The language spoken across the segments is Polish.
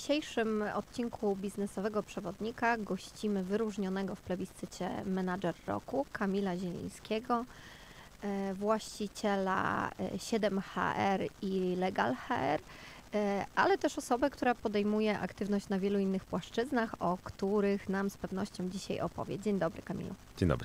dzisiejszym odcinku Biznesowego Przewodnika gościmy wyróżnionego w plebiscycie Menadżer Roku Kamila Zielińskiego, właściciela 7HR i Legal HR, ale też osobę, która podejmuje aktywność na wielu innych płaszczyznach, o których nam z pewnością dzisiaj opowie. Dzień dobry, Kamilu. Dzień dobry.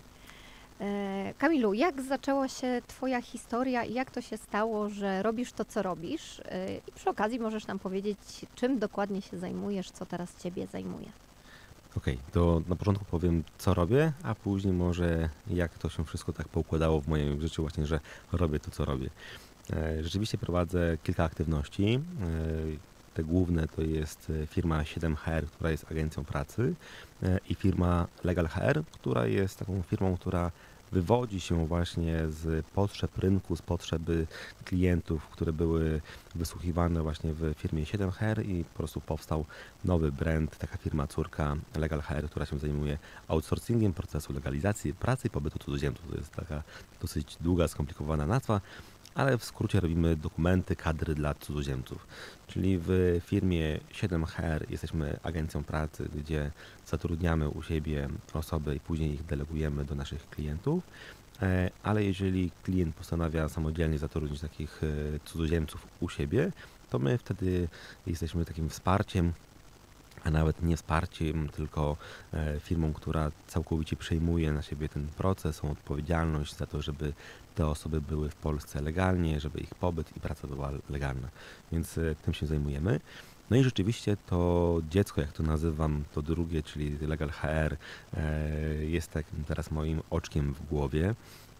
Kamilu, jak zaczęła się Twoja historia i jak to się stało, że robisz to, co robisz? I przy okazji możesz nam powiedzieć, czym dokładnie się zajmujesz, co teraz Ciebie zajmuje. Okej, to na początku powiem, co robię, a później może jak to się wszystko tak poukładało w moim życiu właśnie, że robię to, co robię. Rzeczywiście prowadzę kilka aktywności. Te główne to jest firma 7HR, która jest agencją pracy, i firma Legal HR, która jest taką firmą, która wywodzi się właśnie z potrzeb rynku, z potrzeby klientów, które były wysłuchiwane właśnie w firmie 7HR i po prostu powstał nowy brand, taka firma córka Legal HR, która się zajmuje outsourcingiem procesu legalizacji pracy i pobytu cudzoziemców. To jest taka dosyć długa, skomplikowana nazwa, ale w skrócie robimy dokumenty, kadry dla cudzoziemców. Czyli w firmie 7HR jesteśmy agencją pracy, gdzie zatrudniamy u siebie osoby i później ich delegujemy do naszych klientów, ale jeżeli klient postanawia samodzielnie zatrudnić takich cudzoziemców u siebie, to my wtedy jesteśmy takim wsparciem, a nawet nie wsparciem, tylko firmą, która całkowicie przejmuje na siebie ten proces, tą odpowiedzialność za to, żeby te osoby były w Polsce legalnie, żeby ich pobyt i praca była legalna. Więc tym się zajmujemy. No i rzeczywiście to dziecko, jak to nazywam, to drugie, czyli Legal HR, jest takim teraz moim oczkiem w głowie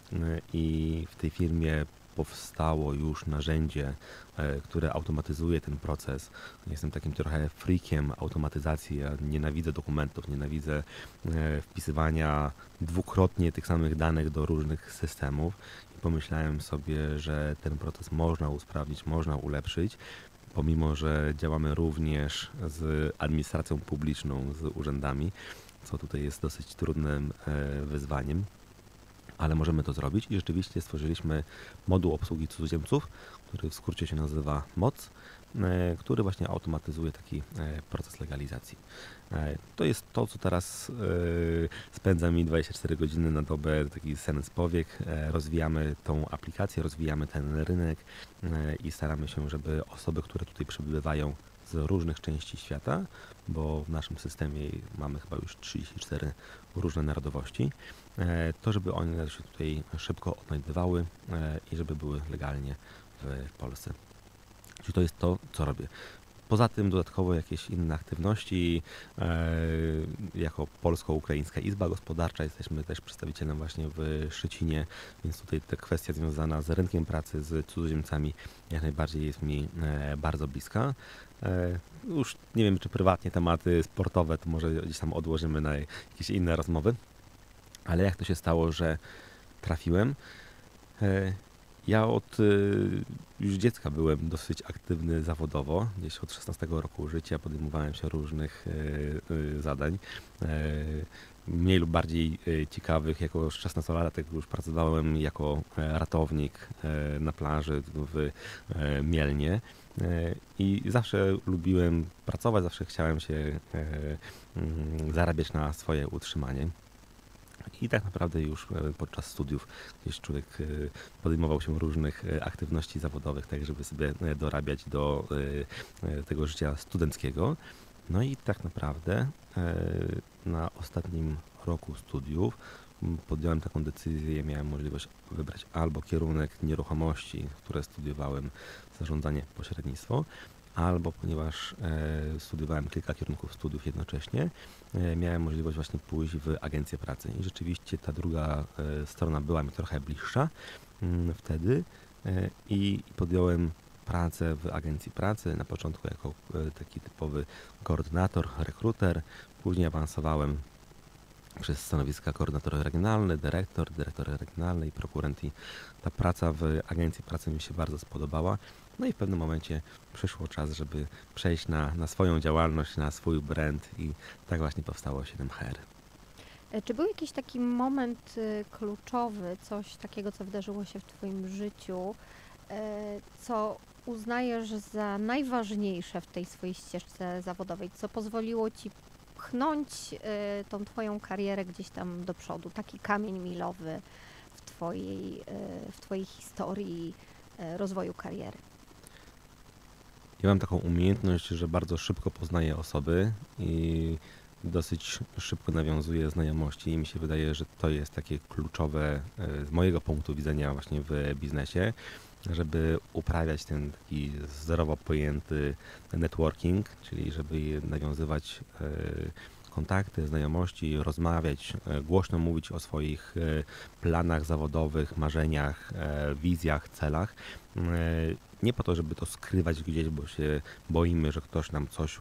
i w tej firmie powstało już narzędzie, które automatyzuje ten proces. Jestem takim trochę freakiem automatyzacji. Ja nienawidzę dokumentów, nienawidzę wpisywania dwukrotnie tych samych danych do różnych systemów. I pomyślałem sobie, że ten proces można usprawnić, można ulepszyć, pomimo że działamy również z administracją publiczną, z urzędami, co tutaj jest dosyć trudnym wyzwaniem. Ale możemy to zrobić i rzeczywiście stworzyliśmy moduł obsługi cudzoziemców, który w skrócie się nazywa MOC, który właśnie automatyzuje taki proces legalizacji. To jest to, co teraz spędza mi 24 godziny na dobę, taki sen z powiek. Rozwijamy tą aplikację, rozwijamy ten rynek i staramy się, żeby osoby, które tutaj przebywają z różnych części świata, bo w naszym systemie mamy chyba już 34 różne narodowości, to żeby one się tutaj szybko odnajdywały i żeby były legalnie w Polsce. Czyli to jest to, co robię. Poza tym dodatkowo jakieś inne aktywności. Jako Polsko-Ukraińska Izba Gospodarcza jesteśmy też przedstawicielem właśnie w Szczecinie, więc tutaj ta kwestia związana z rynkiem pracy, z cudzoziemcami jak najbardziej jest mi bardzo bliska. Już nie wiem, czy prywatnie tematy sportowe to może gdzieś tam odłożymy na jakieś inne rozmowy, ale jak to się stało, że trafiłem? Ja od już dziecka byłem dosyć aktywny zawodowo. Gdzieś od 16 roku życia podejmowałem się różnych zadań, mniej lub bardziej ciekawych. Jako 16-latek już pracowałem jako ratownik na plaży w Mielnie i zawsze lubiłem pracować, zawsze chciałem się zarabiać na swoje utrzymanie. I tak naprawdę już podczas studiów gdzieś człowiek podejmował się różnych aktywności zawodowych, tak żeby sobie dorabiać do tego życia studenckiego. No i tak naprawdę na ostatnim roku studiów podjąłem taką decyzję, miałem możliwość wybrać albo kierunek nieruchomości, które studiowałem, zarządzanie, pośrednictwo, albo ponieważ studiowałem kilka kierunków studiów jednocześnie, miałem możliwość właśnie pójść w agencję pracy. I rzeczywiście ta druga strona była mi trochę bliższa wtedy i podjąłem pracę w agencji pracy. Na początku jako taki typowy koordynator, rekruter, później awansowałem przez stanowiska koordynator regionalny, dyrektor regionalny i prokurent. I ta praca w agencji pracy mi się bardzo spodobała. No i w pewnym momencie przyszło czas, żeby przejść na swoją działalność, na swój brand i tak właśnie powstało 7HR. Czy był jakiś taki moment kluczowy, coś takiego, co wydarzyło się w Twoim życiu, co uznajesz za najważniejsze w tej swojej ścieżce zawodowej? Co pozwoliło ci pchnąć tą twoją karierę gdzieś tam do przodu? Taki kamień milowy w twojej historii rozwoju kariery. Ja mam taką umiejętność, że bardzo szybko poznaję osoby i dosyć szybko nawiązuję znajomości i mi się wydaje, że to jest takie kluczowe z mojego punktu widzenia właśnie w biznesie, żeby uprawiać ten taki zerowo pojęty networking, czyli żeby nawiązywać kontakty, znajomości, rozmawiać, głośno mówić o swoich planach zawodowych, marzeniach, wizjach, celach. Nie po to, żeby to skrywać gdzieś, bo się boimy, że ktoś nam coś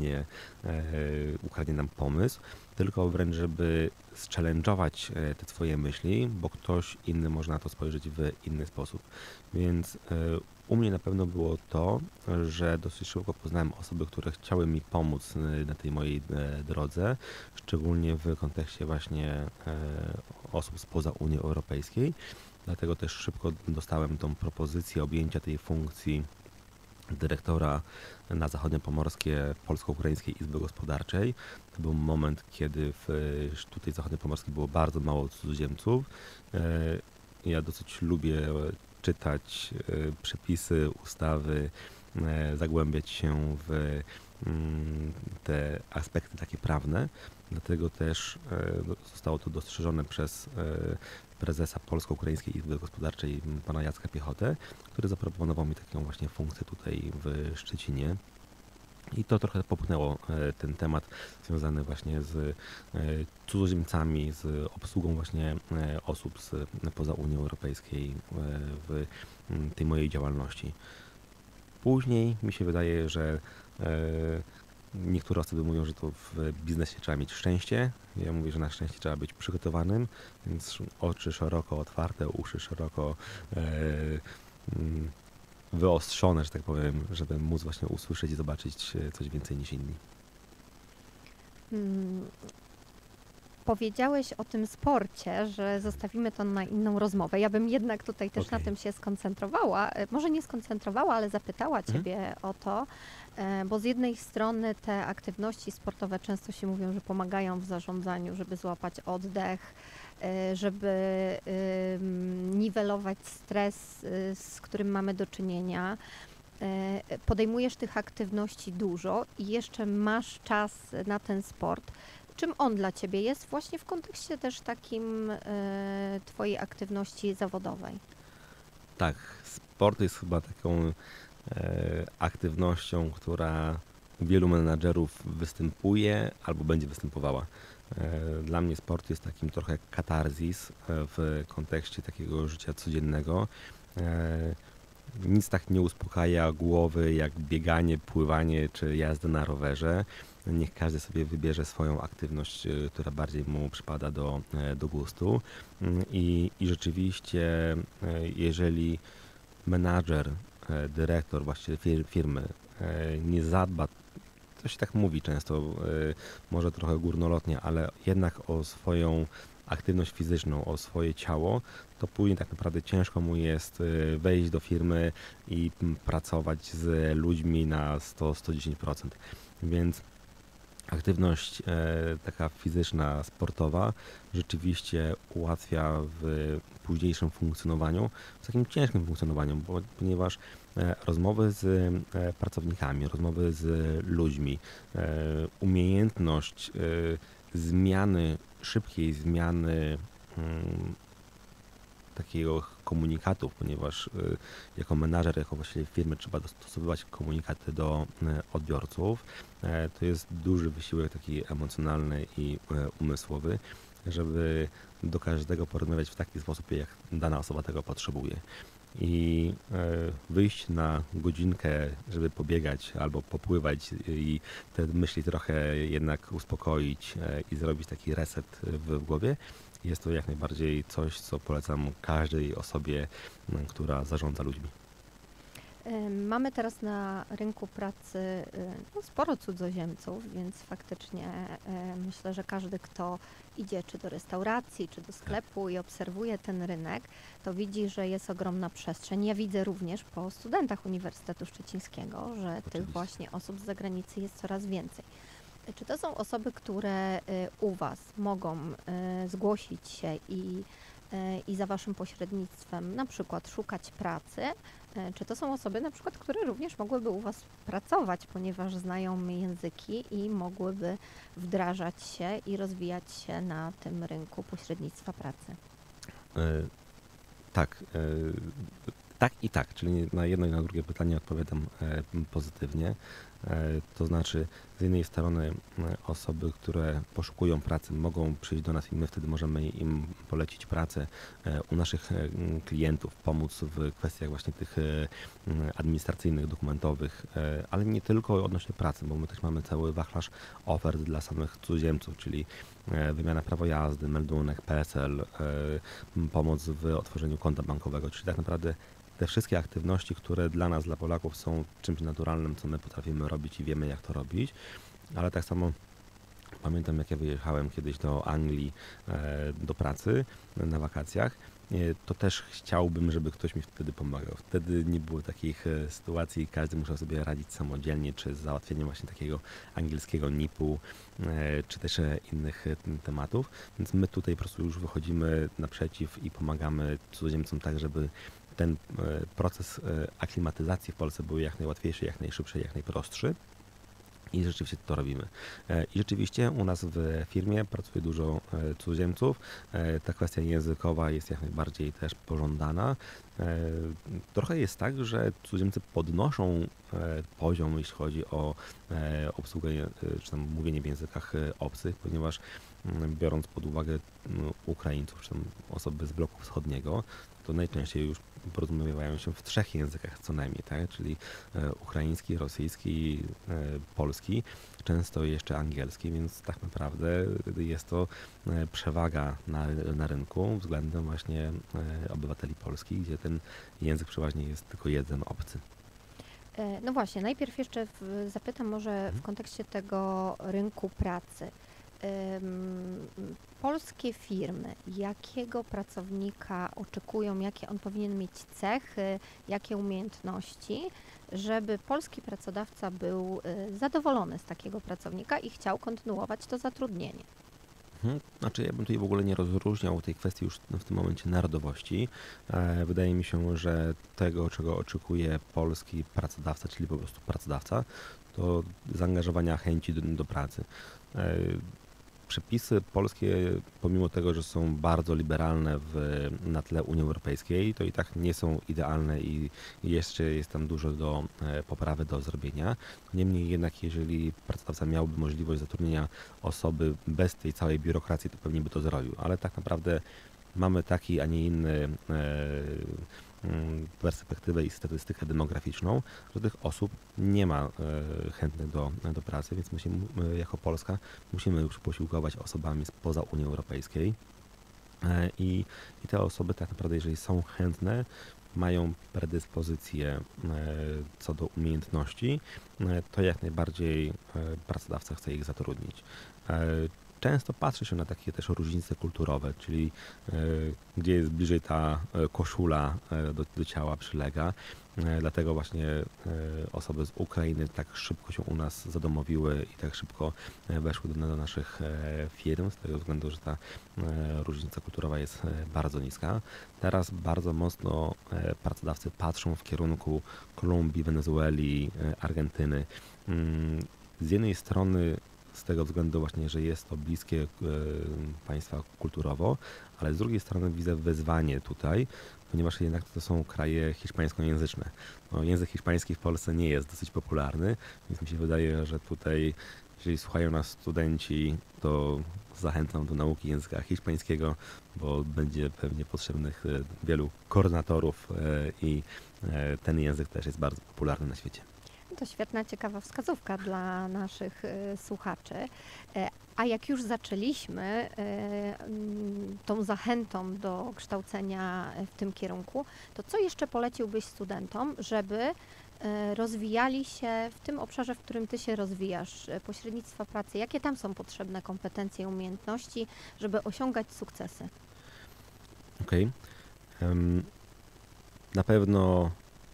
ukradnie nam pomysł, tylko wręcz, żeby zchallenge'ować te twoje myśli, bo ktoś inny może na to spojrzeć w inny sposób. Więc u mnie na pewno było to, że dosyć szybko poznałem osoby, które chciały mi pomóc na tej mojej drodze, szczególnie w kontekście właśnie osób spoza Unii Europejskiej. Dlatego też szybko dostałem tą propozycję objęcia tej funkcji dyrektora na Zachodniopomorskie Polsko-Ukraińskiej Izby Gospodarczej. To był moment, kiedy tutaj w Zachodniopomorskiej było bardzo mało cudzoziemców. Ja dosyć lubię czytać przepisy, ustawy, zagłębiać się w te aspekty takie prawne. Dlatego też zostało to dostrzeżone przez prezesa Polsko-Ukraińskiej Izby Gospodarczej, pana Jacka Piechotę, który zaproponował mi taką właśnie funkcję tutaj w Szczecinie. I to trochę popchnęło ten temat związany właśnie z cudzoziemcami, z obsługą właśnie osób poza Unii Europejskiej w tej mojej działalności. Później mi się wydaje, że niektóre osoby mówią, że to w biznesie trzeba mieć szczęście. Ja mówię, że na szczęście trzeba być przygotowanym, więc oczy szeroko otwarte, uszy szeroko wyostrzone, że tak powiem, żeby móc właśnie usłyszeć i zobaczyć coś więcej niż inni. Powiedziałeś o tym sporcie, że zostawimy to na inną rozmowę. Ja bym jednak tutaj też na tym się skoncentrowała. Może nie skoncentrowała, ale zapytała Ciebie o to, bo z jednej strony te aktywności sportowe często się mówią, że pomagają w zarządzaniu, żeby złapać oddech, żeby niwelować stres, z którym mamy do czynienia. Podejmujesz tych aktywności dużo i jeszcze masz czas na ten sport. Czym on dla Ciebie jest właśnie w kontekście też takim Twojej aktywności zawodowej? Tak, sport jest chyba taką aktywnością, która u wielu menadżerów występuje albo będzie występowała. Dla mnie sport jest takim trochę jak katarzis w kontekście takiego życia codziennego. Nic tak nie uspokaja głowy jak bieganie, pływanie czy jazda na rowerze. Niech każdy sobie wybierze swoją aktywność, która bardziej mu przypada do gustu. I rzeczywiście, jeżeli menadżer, dyrektor, właściciel firmy nie zadba, to się tak mówi często, może trochę górnolotnie, ale jednak o swoją aktywność fizyczną, o swoje ciało, to później tak naprawdę ciężko mu jest wejść do firmy i pracować z ludźmi na 100-110%. Więc aktywność taka fizyczna, sportowa rzeczywiście ułatwia w późniejszym funkcjonowaniu, w takim ciężkim funkcjonowaniu, ponieważ rozmowy z pracownikami, rozmowy z ludźmi, umiejętność szybkiej zmiany takiego komunikatów, ponieważ jako menadżer, jako właściciel firmy trzeba dostosowywać komunikaty do odbiorców. To jest duży wysiłek taki emocjonalny i umysłowy, żeby do każdego porozmawiać w taki sposób, jak dana osoba tego potrzebuje. I wyjść na godzinkę, żeby pobiegać albo popływać i te myśli trochę jednak uspokoić i zrobić taki reset w głowie, jest to jak najbardziej coś, co polecam każdej osobie, która zarządza ludźmi. Mamy teraz na rynku pracy no, sporo cudzoziemców, więc faktycznie myślę, że każdy, kto idzie czy do restauracji, czy do sklepu i obserwuje ten rynek, to widzi, że jest ogromna przestrzeń. Ja widzę również po studentach Uniwersytetu Szczecińskiego, że tych Oczywiście. właśnie osób z zagranicy jest coraz więcej. Czy to są osoby, które u Was mogą zgłosić się i za Waszym pośrednictwem na przykład szukać pracy? Czy to są osoby na przykład, które również mogłyby u Was pracować, ponieważ znają języki i mogłyby wdrażać się i rozwijać się na tym rynku pośrednictwa pracy? E, Tak, tak i tak, czyli na jedno i na drugie pytanie odpowiadam pozytywnie. To znaczy, z jednej strony osoby, które poszukują pracy, mogą przyjść do nas i my wtedy możemy im polecić pracę u naszych klientów, pomóc w kwestiach właśnie tych administracyjnych, dokumentowych, ale nie tylko odnośnie pracy, bo my też mamy cały wachlarz ofert dla samych cudzoziemców, czyli wymiana prawa jazdy, meldunek, PESEL, pomoc w otworzeniu konta bankowego, czyli tak naprawdę te wszystkie aktywności, które dla nas, dla Polaków są czymś naturalnym, co my potrafimy robić i wiemy, jak to robić, ale tak samo pamiętam, jak ja wyjechałem kiedyś do Anglii do pracy na wakacjach, to też chciałbym, żeby ktoś mi wtedy pomagał. Wtedy nie było takich sytuacji, każdy musiał sobie radzić samodzielnie, czy z załatwieniem właśnie takiego angielskiego NIP-u, czy też innych tematów, więc my tutaj po prostu już wychodzimy naprzeciw i pomagamy cudzoziemcom tak, żeby ten proces aklimatyzacji w Polsce był jak najłatwiejszy, jak najszybszy, jak najprostszy. I rzeczywiście to robimy. I rzeczywiście u nas w firmie pracuje dużo cudzoziemców. Ta kwestia językowa jest jak najbardziej też pożądana. Trochę jest tak, że cudzoziemcy podnoszą poziom, jeśli chodzi o obsługę, czy tam mówienie w językach obcych, ponieważ biorąc pod uwagę Ukraińców, czy tam osoby z bloku wschodniego, to najczęściej już porozumiewają się w 3 językach co najmniej, tak? Czyli ukraiński, rosyjski, polski, często jeszcze angielski, więc tak naprawdę jest to przewaga na rynku względem właśnie obywateli polskich, gdzie ten język przeważnie jest tylko jeden obcy. No właśnie, najpierw jeszcze zapytam może w kontekście tego rynku pracy. Polskie firmy, jakiego pracownika oczekują, jakie on powinien mieć cechy, jakie umiejętności, żeby polski pracodawca był zadowolony z takiego pracownika i chciał kontynuować to zatrudnienie? Znaczy ja bym tutaj w ogóle nie rozróżniał tej kwestii już w tym momencie narodowości. Wydaje mi się, że tego, czego oczekuje polski pracodawca, czyli po prostu pracodawca, to zaangażowania chęci do pracy. Przepisy polskie, pomimo tego, że są bardzo liberalne na tle Unii Europejskiej, to i tak nie są idealne i jeszcze jest tam dużo do poprawy, do zrobienia. Niemniej jednak, jeżeli pracodawca miałby możliwość zatrudnienia osoby bez tej całej biurokracji, to pewnie by to zrobił. Ale tak naprawdę mamy taki, a nie inny perspektywę i statystykę demograficzną, że tych osób nie ma chętnych do pracy, więc my jako Polska musimy już posiłkować osobami spoza Unii Europejskiej i te osoby tak naprawdę, jeżeli są chętne, mają predyspozycje co do umiejętności, to jak najbardziej pracodawca chce ich zatrudnić. Często patrzy się na takie też różnice kulturowe, czyli gdzie jest bliżej ta koszula do ciała przylega. Dlatego właśnie osoby z Ukrainy tak szybko się u nas zadomowiły i tak szybko weszły do naszych firm, z tego względu, że ta różnica kulturowa jest bardzo niska. Teraz bardzo mocno pracodawcy patrzą w kierunku Kolumbii, Wenezueli, Argentyny. Z jednej strony z tego względu właśnie, że jest to bliskie państwa kulturowo, ale z drugiej strony widzę wyzwanie tutaj, ponieważ jednak to są kraje hiszpańskojęzyczne. No, język hiszpański w Polsce nie jest dosyć popularny, więc mi się wydaje, że tutaj, jeżeli słuchają nas studenci, to zachęcam do nauki języka hiszpańskiego, bo będzie pewnie potrzebnych wielu koordynatorów i ten język też jest bardzo popularny na świecie. To świetna, ciekawa wskazówka dla naszych słuchaczy. A jak już zaczęliśmy tą zachętą do kształcenia w tym kierunku, to co jeszcze poleciłbyś studentom, żeby rozwijali się w tym obszarze, w którym ty się rozwijasz, pośrednictwa pracy? Jakie tam są potrzebne kompetencje, umiejętności, żeby osiągać sukcesy? Okej. Na pewno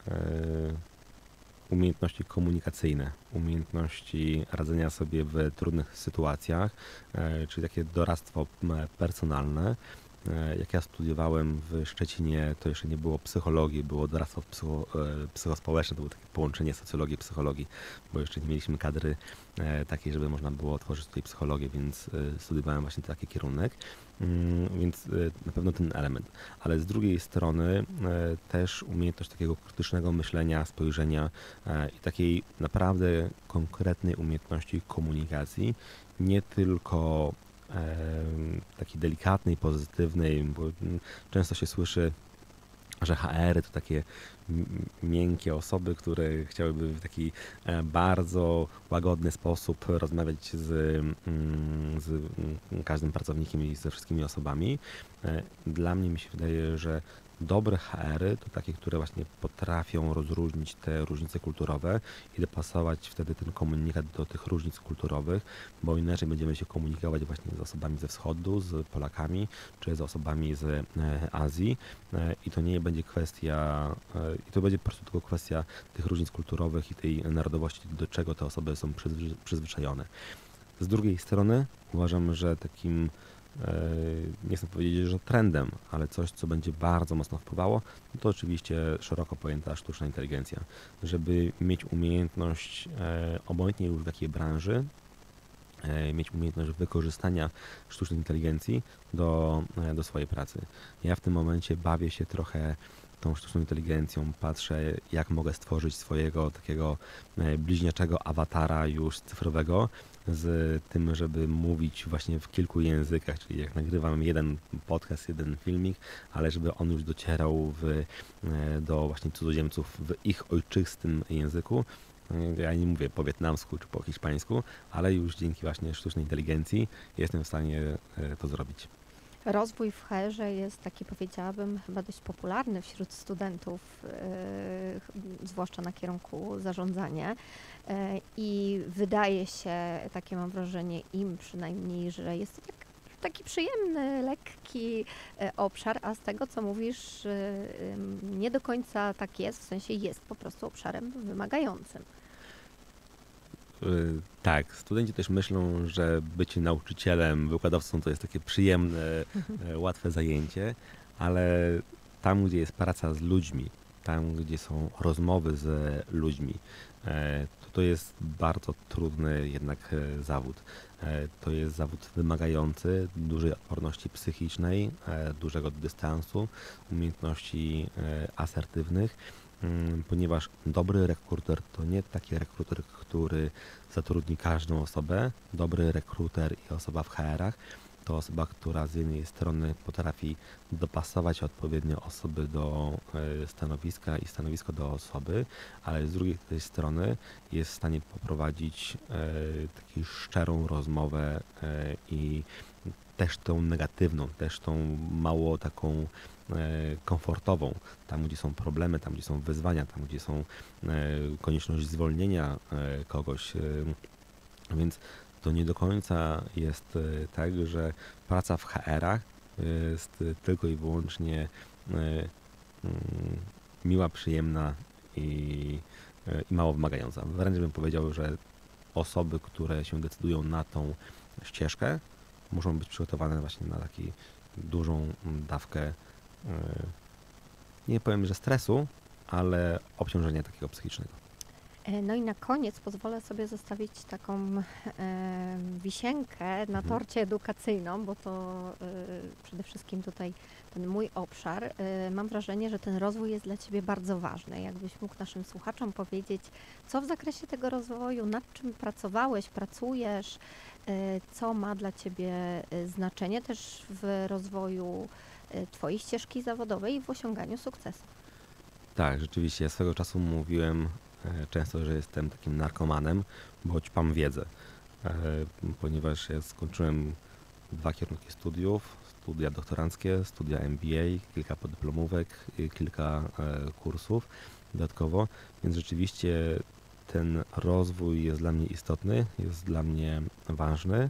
umiejętności komunikacyjne, umiejętności radzenia sobie w trudnych sytuacjach, czyli takie doradztwo personalne. Jak ja studiowałem w Szczecinie, to jeszcze nie było psychologii, było doradztwo psychospołeczne, to było takie połączenie socjologii i psychologii, bo jeszcze nie mieliśmy kadry takiej, żeby można było otworzyć tutaj psychologię, więc studiowałem właśnie taki kierunek, więc na pewno ten element. Ale z drugiej strony też umiejętność takiego krytycznego myślenia, spojrzenia i takiej naprawdę konkretnej umiejętności komunikacji, nie tylko takiej delikatnej, pozytywnej, bo często się słyszy, że HR-y to takie miękkie osoby, które chciałyby w taki bardzo łagodny sposób rozmawiać z każdym pracownikiem i ze wszystkimi osobami. Dla mnie mi się wydaje, że dobre HR-y to takie, które właśnie potrafią rozróżnić te różnice kulturowe i dopasować wtedy ten komunikat do tych różnic kulturowych, bo inaczej będziemy się komunikować właśnie z osobami ze wschodu, z Polakami, czy z osobami z Azji i to nie będzie kwestia, i to będzie po prostu tylko kwestia tych różnic kulturowych i tej narodowości, do czego te osoby są przyzwyczajone. Z drugiej strony uważam, że takim nie chcę powiedzieć, że trendem, ale coś, co będzie bardzo mocno wpływało, to oczywiście szeroko pojęta sztuczna inteligencja. Żeby mieć umiejętność, obojętnie już w jakiej branży, mieć umiejętność wykorzystania sztucznej inteligencji do swojej pracy. Ja w tym momencie bawię się trochę tą sztuczną inteligencją, patrzę, jak mogę stworzyć swojego takiego bliźniaczego awatara już cyfrowego, z tym, żeby mówić właśnie w kilku językach, czyli jak nagrywam jeden podcast, jeden filmik, ale żeby on już docierał do właśnie cudzoziemców w ich ojczystym języku. Ja nie mówię po wietnamsku czy po hiszpańsku, ale już dzięki właśnie sztucznej inteligencji jestem w stanie to zrobić. Rozwój w HR-ze jest taki, powiedziałabym, chyba dość popularny wśród studentów, zwłaszcza na kierunku zarządzanie. I wydaje się, takie mam wrażenie, im przynajmniej, że jest to taki przyjemny, lekki obszar, a z tego, co mówisz, nie do końca tak jest, w sensie jest po prostu obszarem wymagającym. Tak, studenci też myślą, że bycie nauczycielem, wykładowcą to jest takie przyjemne, łatwe zajęcie, ale tam, gdzie jest praca z ludźmi, tam, gdzie są rozmowy z ludźmi, to jest bardzo trudny jednak zawód. To jest zawód wymagający dużej odporności psychicznej, dużego dystansu, umiejętności asertywnych, ponieważ dobry rekruter to nie taki rekruter, który zatrudni każdą osobę. Dobry rekruter i osoba w HR-ach to osoba, która z jednej strony potrafi dopasować odpowiednio osoby do stanowiska i stanowisko do osoby, ale z drugiej tej strony jest w stanie poprowadzić taką szczerą rozmowę i też tą negatywną, też tą mało taką komfortową, tam gdzie są problemy, tam gdzie są wyzwania, tam gdzie są konieczność zwolnienia kogoś, więc to nie do końca jest tak, że praca w HR-ach jest tylko i wyłącznie miła, przyjemna i mało wymagająca. Wręcz bym powiedział, że osoby, które się decydują na tą ścieżkę, muszą być przygotowane właśnie na taką dużą dawkę, nie powiem, że stresu, ale obciążenia takiego psychicznego. No i na koniec pozwolę sobie zostawić taką wisienkę na torcie edukacyjną, bo to przede wszystkim tutaj ten mój obszar. Mam wrażenie, że ten rozwój jest dla Ciebie bardzo ważny. Jakbyś mógł naszym słuchaczom powiedzieć, co w zakresie tego rozwoju, nad czym pracowałeś, pracujesz, co ma dla Ciebie znaczenie też w rozwoju Twojej ścieżki zawodowej i w osiąganiu sukcesu. Tak, rzeczywiście. Ja swego czasu mówiłem często, że jestem takim narkomanem, bo ćpam wiedzę, ponieważ ja skończyłem 2 kierunki studiów, studia doktoranckie, studia MBA, kilka podyplomówek, kilka kursów dodatkowo, więc rzeczywiście ten rozwój jest dla mnie istotny, jest dla mnie ważny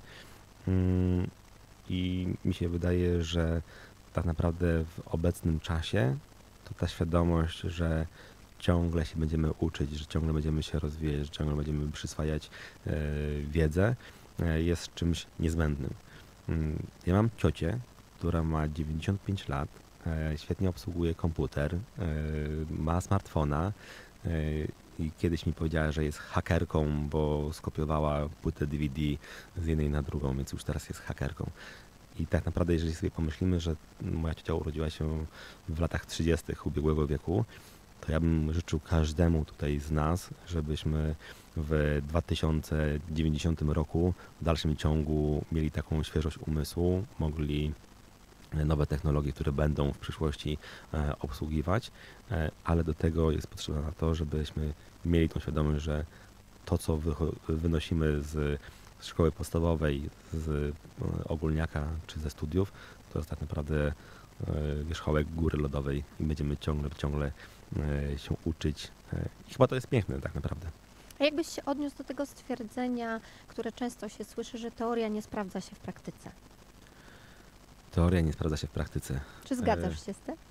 i mi się wydaje, że tak naprawdę w obecnym czasie to ta świadomość, że ciągle się będziemy uczyć, że ciągle będziemy się rozwijać, że ciągle będziemy przyswajać wiedzę, jest czymś niezbędnym. Ja mam ciocię, która ma 95 lat, świetnie obsługuje komputer, ma smartfona i kiedyś mi powiedziała, że jest hakerką, bo skopiowała płytę DVD z jednej na drugą, więc już teraz jest hakerką. I tak naprawdę, jeżeli sobie pomyślimy, że moja ciocia urodziła się w latach 30. ubiegłego wieku, to ja bym życzył każdemu tutaj z nas, żebyśmy w 2090 roku w dalszym ciągu mieli taką świeżość umysłu, mogli nowe technologie, które będą w przyszłości obsługiwać, ale do tego jest potrzeba na to, żebyśmy mieli tą świadomość, że to, co wynosimy z szkoły podstawowej, z ogólniaka czy ze studiów, to jest tak naprawdę wierzchołek góry lodowej i będziemy ciągle się uczyć. I chyba to jest piękne tak naprawdę. A jakbyś się odniósł do tego stwierdzenia, które często się słyszy, że teoria nie sprawdza się w praktyce? Teoria nie sprawdza się w praktyce. Czy zgadzasz się z tym?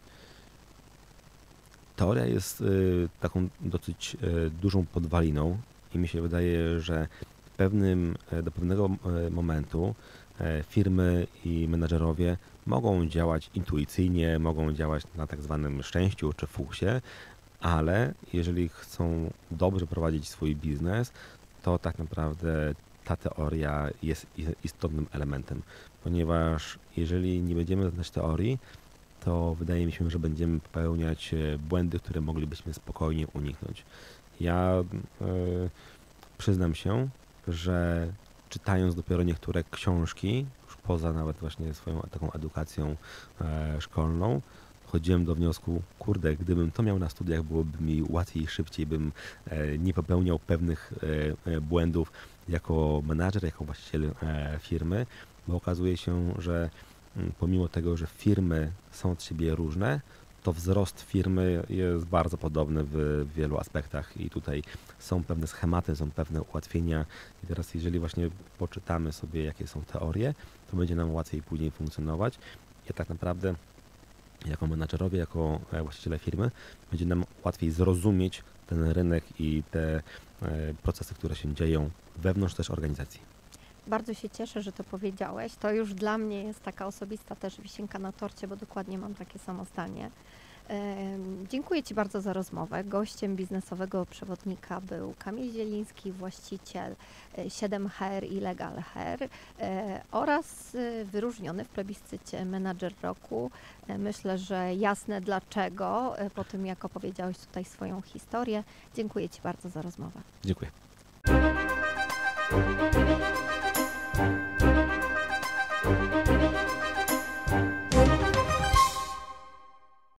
Teoria jest taką dosyć dużą podwaliną i mi się wydaje, że do pewnego momentu firmy i menadżerowie mogą działać intuicyjnie, mogą działać na tak zwanym szczęściu czy fuchsie, ale jeżeli chcą dobrze prowadzić swój biznes, to tak naprawdę ta teoria jest istotnym elementem, ponieważ jeżeli nie będziemy znać teorii, to wydaje mi się, że będziemy popełniać błędy, które moglibyśmy spokojnie uniknąć. Ja przyznam się, że czytając dopiero niektóre książki, już poza nawet właśnie swoją taką edukacją szkolną, dochodziłem do wniosku, kurde, gdybym to miał na studiach, byłoby mi łatwiej, szybciej, bym nie popełniał pewnych błędów jako menadżer, jako właściciel firmy, bo okazuje się, że pomimo tego, że firmy są od siebie różne, to wzrost firmy jest bardzo podobny w wielu aspektach i tutaj są pewne schematy, są pewne ułatwienia i teraz jeżeli właśnie poczytamy sobie, jakie są teorie, to będzie nam łatwiej później funkcjonować. I tak naprawdę jako menadżerowie, jako właściciele firmy będzie nam łatwiej zrozumieć ten rynek i te procesy, które się dzieją wewnątrz też organizacji. Bardzo się cieszę, że to powiedziałeś. To już dla mnie jest taka osobista też wisienka na torcie, bo dokładnie mam takie samo zdanie. Dziękuję Ci bardzo za rozmowę. Gościem biznesowego przewodnika był Kamil Zieliński, właściciel 7HR i Legal HR oraz wyróżniony w plebiscycie Menadżer Roku. Myślę, że jasne dlaczego, po tym jak opowiedziałeś tutaj swoją historię. Dziękuję Ci bardzo za rozmowę. Dziękuję.